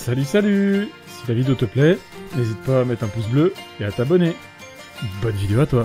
Salut salut! Si la vidéo te plaît, n'hésite pas à mettre un pouce bleu et à t'abonner. Bonne vidéo à toi!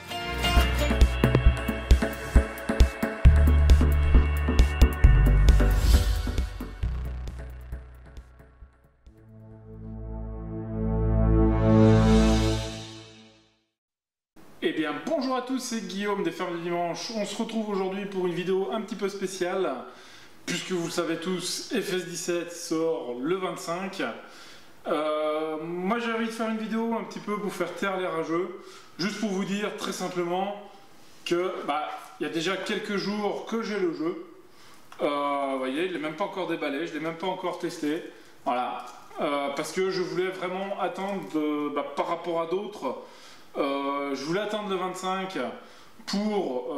Eh bien bonjour à tous, c'est Guillaume des Fermes du Dimanche. On se retrouve aujourd'hui pour une vidéo un petit peu spéciale. Puisque vous le savez tous, FS17 sort le 25. Moi j'ai envie de faire une vidéo un petit peu pour faire taire les rageux. Juste pour vous dire très simplement que il y a déjà quelques jours que j'ai le jeu. Vous voyez, il n'est même pas encore déballé, je ne l'ai même pas encore testé. Voilà. Parce que je voulais vraiment attendre par rapport à d'autres. Je voulais attendre le 25 pour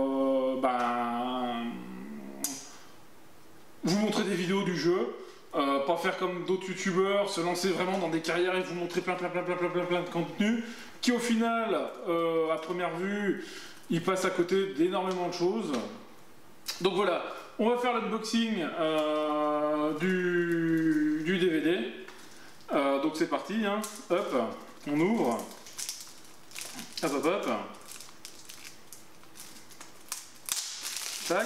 vous montrer des vidéos du jeu, pas faire comme d'autres youtubeurs, se lancer vraiment dans des carrières et vous montrer plein de contenu, qui au final, à première vue, ils passent à côté d'énormément de choses. Donc voilà, on va faire l'unboxing du DVD. Donc c'est parti, hein. Hop, on ouvre. Hop hop hop. Tac.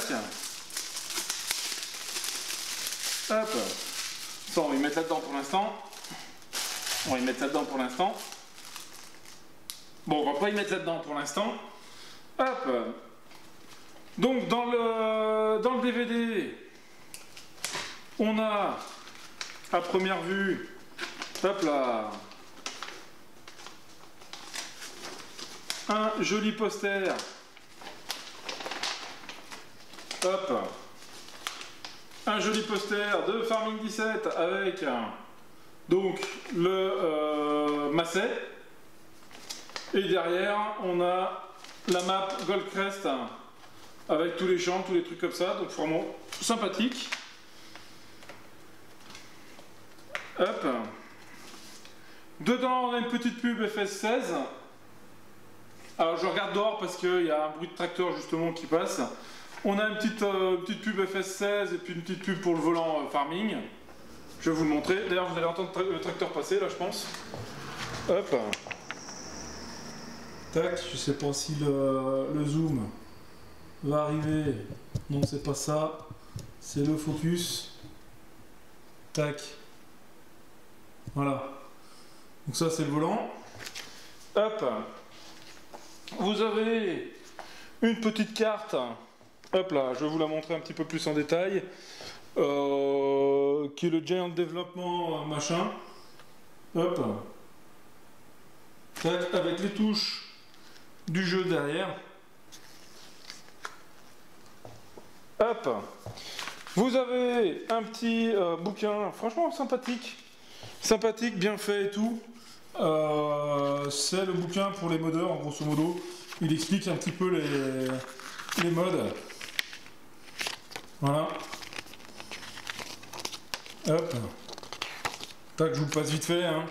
Hop. Ça, on va y mettre là-dedans pour l'instant. On va y mettre là-dedans pour l'instant. Bon, on va pas y mettre là-dedans pour l'instant. Hop. Donc, dans le DVD, on a, à première vue, hop là, un joli poster. Hop. Un joli poster de Farming 17 avec donc le Massey. Et derrière, on a la map Goldcrest avec tous les champs, tous les trucs comme ça. Donc vraiment sympathique. Hop. Dedans, on a une petite pub FS16. Alors je regarde dehors parce qu'il y a un bruit de tracteur justement qui passe. On a une petite pub FS16 et puis une petite pub pour le volant Farming. Je vais vous le montrer. D'ailleurs, vous allez entendre le tracteur passer là, je pense. Hop. Tac, je sais pas si le zoom va arriver. Non, c'est pas ça. C'est le focus. Tac. Voilà. Donc ça, c'est le volant. Hop. Vous avez une petite carte. Hop là, je vais vous la montrer un petit peu plus en détail. Qui est le Giant Développement machin. Hop. Tac, avec les touches du jeu derrière. Hop. Vous avez un petit bouquin, franchement sympathique. Sympathique, bien fait et tout. C'est le bouquin pour les modeurs, en grosso modo. Il explique un petit peu les modes. Voilà. Hop. Tac, je vous le passe vite fait. Hein.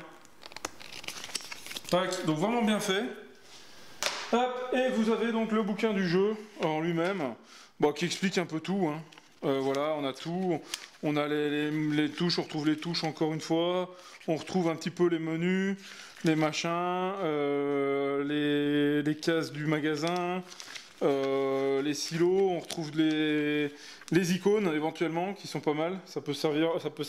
Tac, donc vraiment bien fait. Hop, et vous avez donc le bouquin du jeu en lui-même, qui explique un peu tout. Hein. Voilà, on a tout. On a les touches, on retrouve les touches encore une fois. On retrouve un petit peu les menus, les machins, les cases du magasin. Les silos, on retrouve les icônes éventuellement qui sont pas mal, ça peut servir.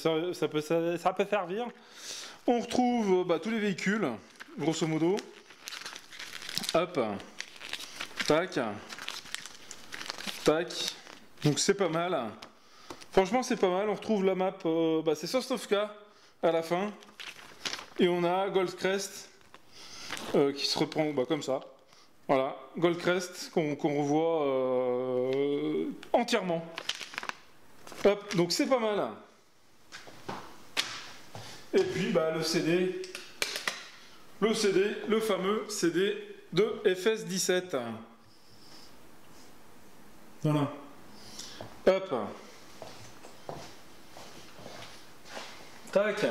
On retrouve tous les véhicules, grosso modo. Hop, tac, tac. Donc c'est pas mal. Franchement c'est pas mal. On retrouve la map, c'est Sosnovka à la fin, et on a Goldcrest qui se reprend comme ça. Voilà, Goldcrest qu'on revoit entièrement. Hop, donc c'est pas mal. Et puis le CD, le fameux CD de FS17. Voilà. Hop. Tac.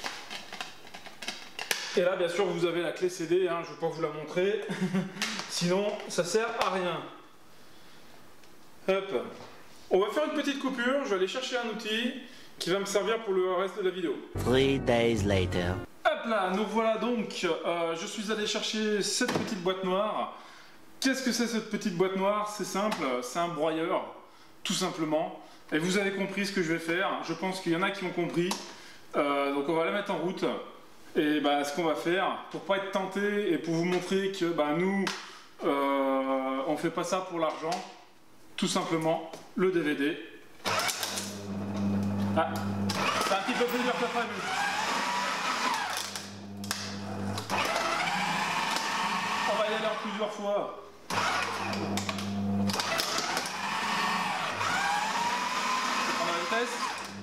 Et là, bien sûr, vous avez la clé CD, hein, je ne vais pas vous la montrer, sinon ça sert à rien. Hop. On va faire une petite coupure, je vais aller chercher un outil, qui va me servir pour le reste de la vidéo. 3 days later. Hop là, nous voilà donc, je suis allé chercher cette petite boîte noire. Qu'est-ce que c'est cette petite boîte noire? C'est simple, c'est un broyeur, tout simplement. Et vous avez compris ce que je vais faire, je pense qu'il y en a qui ont compris. Donc on va la mettre en route. Et bah, ce qu'on va faire, pour pas être tenté et pour vous montrer que bah, nous, on fait pas ça pour l'argent, tout simplement, le DVD. Ah, c'est un petit peu plus dur que prévu. On va y aller en plusieurs fois. Je vais prendre la vitesse.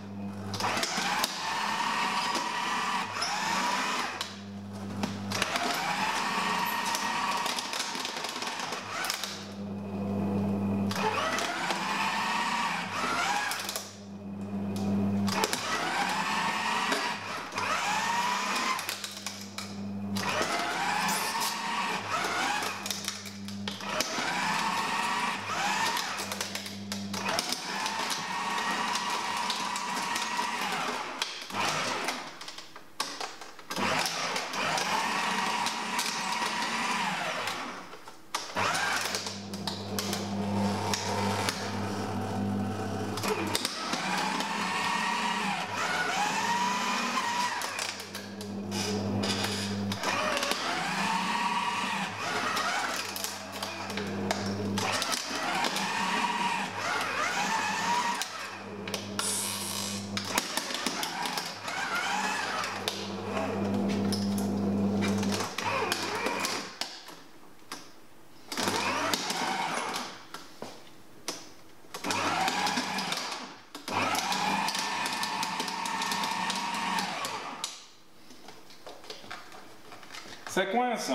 Ça coince.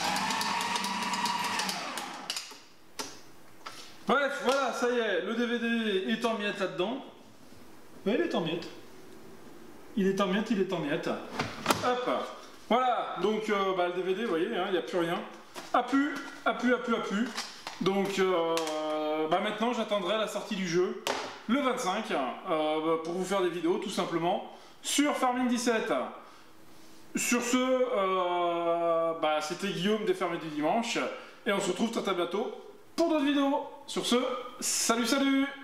Bref, voilà, ça y est, le DVD est en miettes là-dedans. Oui, il est en miettes. Il est en miettes, il est en miettes. Hop. Voilà, donc bah, le DVD, vous voyez, il n'y a plus rien. A pu. Donc bah, maintenant, j'attendrai la sortie du jeu, le 25, pour vous faire des vidéos, tout simplement, sur Farming 17. Sur ce, bah, c'était Guillaume des Fermiers du Dimanche, et on se retrouve très bientôt pour d'autres vidéos. Sur ce, salut!